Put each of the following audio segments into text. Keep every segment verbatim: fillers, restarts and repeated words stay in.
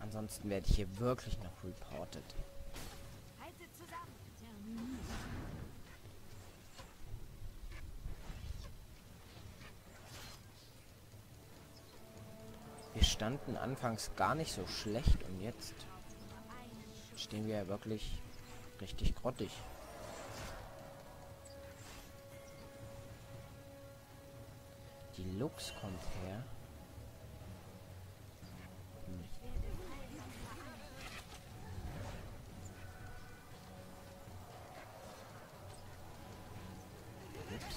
Ansonsten werde ich hier wirklich noch reported. Haltet zusammen. Wir standen anfangs gar nicht so schlecht und jetzt stehen wir ja wirklich richtig grottig. Die Lux kommt her. Hm. Ups.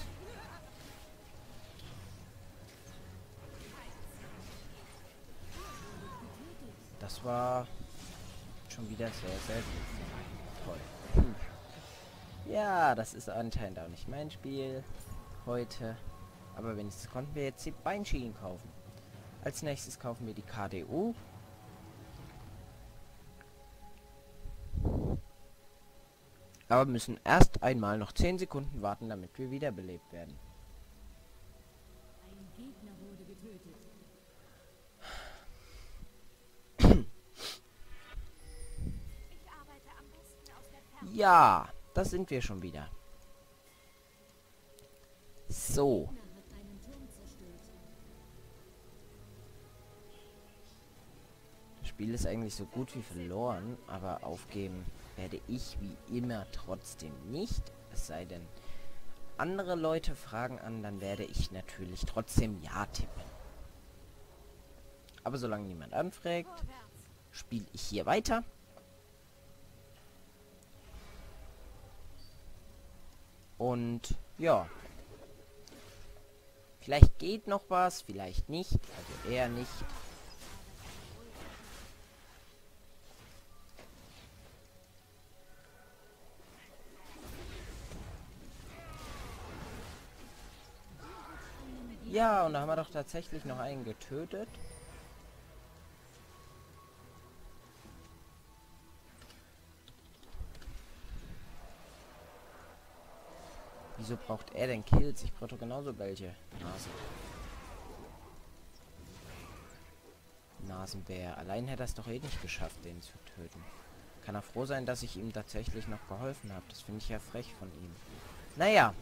Das war schon wieder sehr, sehr gut. Toll. Hm. Ja, das ist anscheinend auch nicht mein Spiel heute. Aber wenigstens konnten wir jetzt die Beinschienen kaufen. Als nächstes kaufen wir die K D U. Aber müssen erst einmal noch zehn Sekunden warten, damit wir wiederbelebt werden. Ein Gegner wurde getötet. Ich arbeite am besten aus der Ferne. Ja, da sind wir schon wieder. So. Gegner hat einen Turm zerstört. Das Spiel ist eigentlich so gut wie verloren, aber aufgeben werde ich wie immer trotzdem nicht. Es sei denn, andere Leute fragen an, dann werde ich natürlich trotzdem Ja tippen. Aber solange niemand anfragt, Vorwärts. spiele ich hier weiter. Und ja. Vielleicht geht noch was, vielleicht nicht. Also eher nicht. Ja, und da haben wir doch tatsächlich noch einen getötet. Wieso braucht er denn Kills? Ich brauche doch genauso welche. Nasen. Nasenbär. Allein hätte er es doch eh nicht geschafft, den zu töten. Kann er froh sein, dass ich ihm tatsächlich noch geholfen habe. Das finde ich ja frech von ihm. Naja.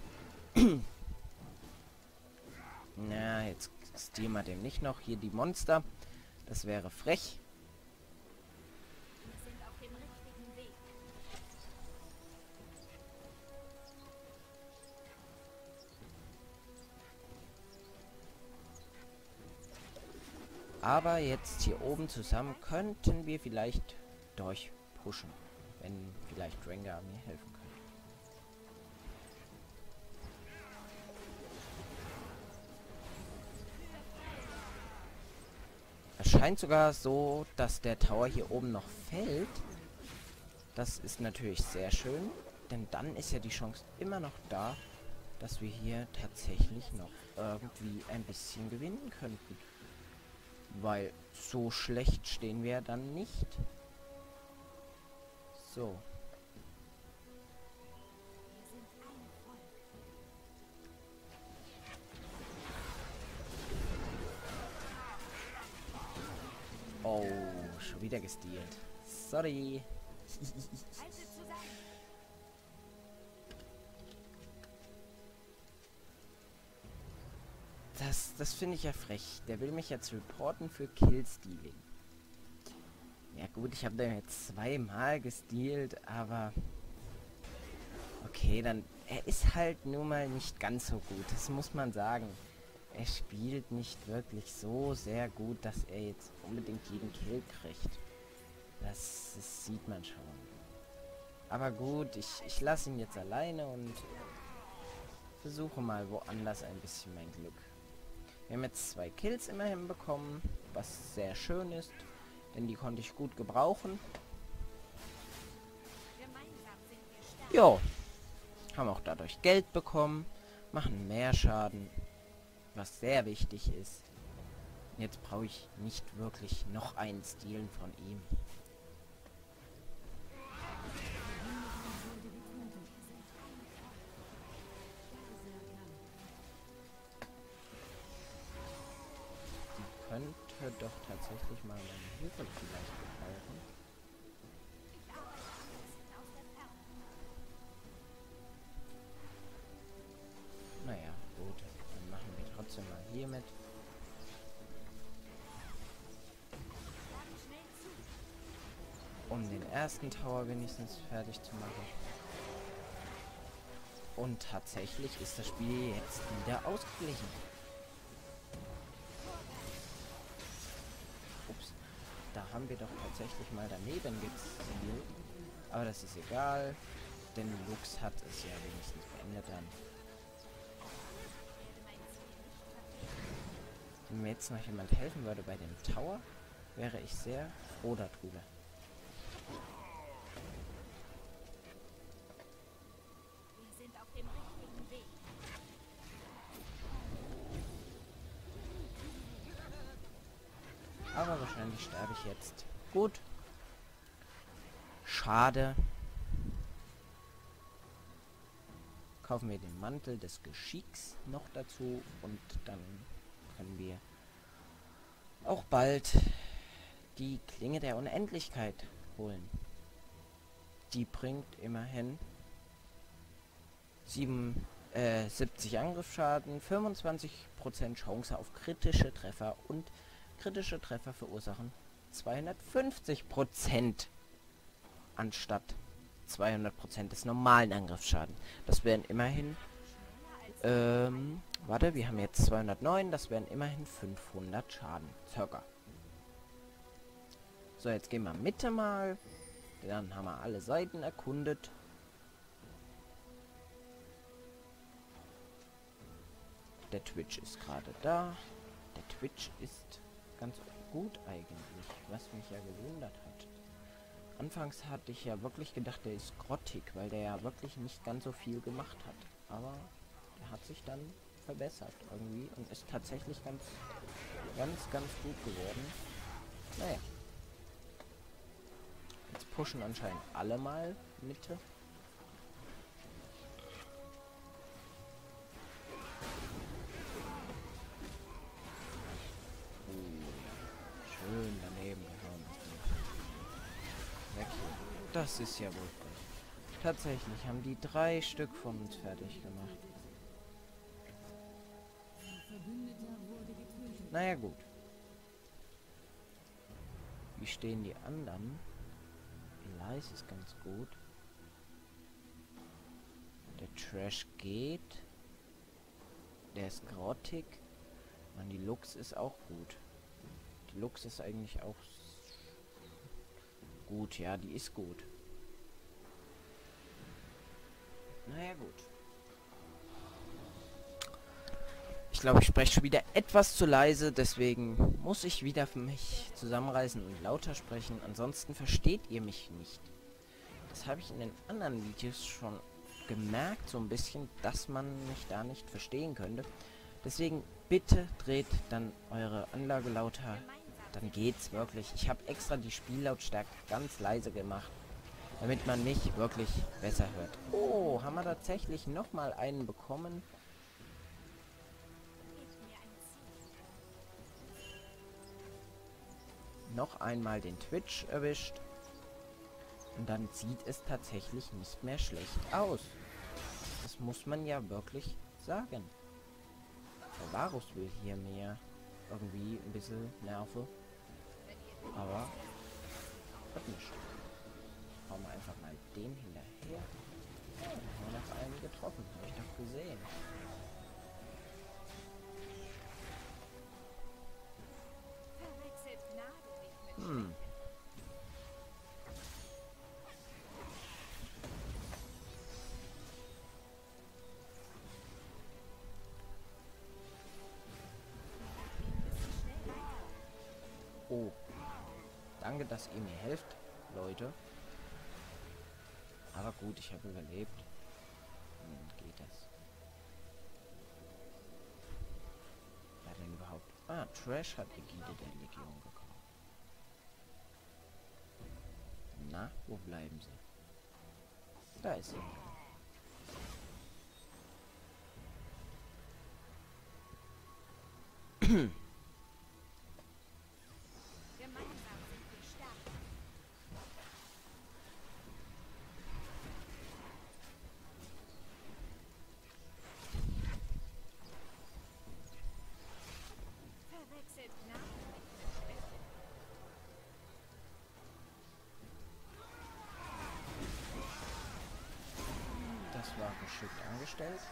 Na, jetzt stehlen wir dem nicht noch hier die Monster. Das wäre frech. Wir sind auf dem richtigen Weg. Aber jetzt hier oben zusammen könnten wir vielleicht durchpushen. Wenn vielleicht Rengar mir helfen könnte. Es scheint sogar so, dass der Tower hier oben noch fällt. Das ist natürlich sehr schön. Denn dann ist ja die Chance immer noch da, dass wir hier tatsächlich noch irgendwie ein bisschen gewinnen könnten. Weil so schlecht stehen wir dann nicht. So. Wir sind ein Volk. Oh, schon wieder gestealt. Sorry. Haltet zusammen. Das, das finde ich ja frech. Der will mich jetzt reporten für Killstealing. Ja gut, ich habe den jetzt zweimal gestealt, aber... Okay, dann... Er ist halt nun mal nicht ganz so gut, das muss man sagen. Er spielt nicht wirklich so sehr gut, dass er jetzt unbedingt jeden Kill kriegt. Das, das sieht man schon. Aber gut, ich, ich lasse ihn jetzt alleine und versuche mal woanders ein bisschen mein Glück. Wir haben jetzt zwei Kills immerhin bekommen, was sehr schön ist, denn die konnte ich gut gebrauchen. Gemeinsam sind wir stark. Jo, haben auch dadurch Geld bekommen, machen mehr Schaden, was sehr wichtig ist. Jetzt brauche ich nicht wirklich noch einen Stealen von ihm. Die könnte doch tatsächlich mal meine Hilfe vielleicht gebrauchen. um den ersten Tower wenigstens fertig zu machen. Und tatsächlich ist das Spiel jetzt wieder ausgeglichen. Ups, da haben wir doch tatsächlich mal daneben gezielt. Aber das ist egal, denn Lux hat es ja wenigstens beendet dann. Wenn mir jetzt noch jemand helfen würde bei dem Tower, wäre ich sehr froh darüber. Wir sind auf dem richtigen Weg. Aber wahrscheinlich sterbe ich jetzt. Gut. Schade. Kaufen wir den Mantel des Geschicks noch dazu und dann können wir auch bald die Klinge der Unendlichkeit holen. Die bringt immerhin sieben, äh, siebzig Angriffsschaden, fünfundzwanzig Prozent Chance auf kritische Treffer und kritische Treffer verursachen zweihundertfünfzig Prozent anstatt zweihundert Prozent des normalen Angriffsschaden. Das wären immerhin ähm, warte, wir haben jetzt zweihundertneun, das wären immerhin fünfhundert Schaden, circa. So, jetzt gehen wir Mitte mal. Dann haben wir alle Seiten erkundet. Der Twitch ist gerade da. Der Twitch ist ganz gut eigentlich, was mich ja gewundert hat. Anfangs hatte ich ja wirklich gedacht, der ist grottig, weil der ja wirklich nicht ganz so viel gemacht hat. Aber er hat sich dann verbessert irgendwie und ist tatsächlich ganz, ganz, ganz gut geworden. Naja. Jetzt pushen anscheinend alle mal Mitte. Uh, schön daneben gehauen. Weg hier. Das ist ja wohl gut. Tatsächlich haben die drei Stück von uns fertig gemacht. Naja gut. Wie stehen die anderen? Elias ist ganz gut. Der Trash geht. Der ist grottig. Und die Lux ist auch gut. Die Lux ist eigentlich auch gut. Ja, die ist gut. Naja gut. Ich glaube, ich spreche schon wieder etwas zu leise, deswegen muss ich wieder für mich zusammenreißen und lauter sprechen. Ansonsten versteht ihr mich nicht. Das habe ich in den anderen Videos schon gemerkt, so ein bisschen, dass man mich da nicht verstehen könnte. Deswegen bitte dreht dann eure Anlage lauter, dann geht's wirklich. Ich habe extra die Spiellautstärke ganz leise gemacht, damit man mich wirklich besser hört. Oh, haben wir tatsächlich nochmal einen bekommen. Noch einmal den Twitch erwischt. Und dann sieht es tatsächlich nicht mehr schlecht aus. Das muss man ja wirklich sagen. Der Varus will hier mehr irgendwie ein bisschen nerven. Aber wird nicht. Hauen wir einfach mal den hinterher. Oh, haben wir noch einen getroffen. Habe ich doch gesehen. Hm. Oh. Danke, dass ihr mir helft, Leute. Aber gut, ich habe überlebt. Hm, geht das? Wer denn überhaupt? Ah, Trash hat Ägide der Legion bekommen. Na, wo bleiben sie? Da ist sie. Gemeinsam sind wir stark. Verwechselt Gnade mit Schwäche. zwar geschickt angestellt,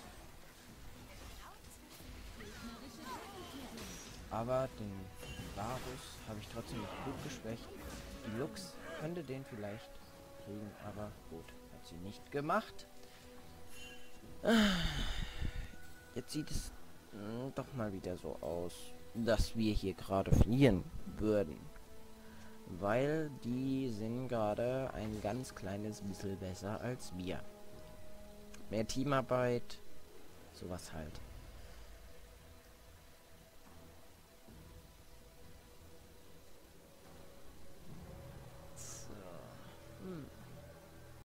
aber den Varus habe ich trotzdem noch gut geschwächt. Die Lux könnte den vielleicht kriegen, aber gut, hat sie nicht gemacht. Jetzt sieht es mh, doch mal wieder so aus, dass wir hier gerade verlieren würden. Weil die sind gerade ein ganz kleines bisschen besser als wir. Mehr Teamarbeit, sowas halt.